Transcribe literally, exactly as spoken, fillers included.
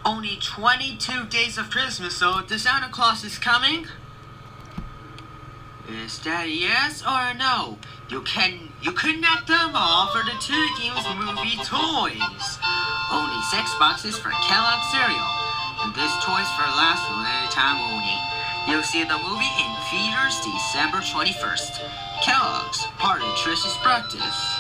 Only twenty-two days of Christmas, so the Santa Claus is coming? Is that a yes or a no? You can you kidnap them all for the two games movie toys. Only six boxes for Kellogg cereal. And this toy's for last time only. You'll see the movie in theaters December twenty-first. Kellogg's, part of Trish's practice.